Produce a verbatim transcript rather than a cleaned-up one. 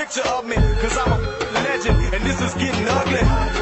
picture of me, cause I'm a legend, and this is getting ugly.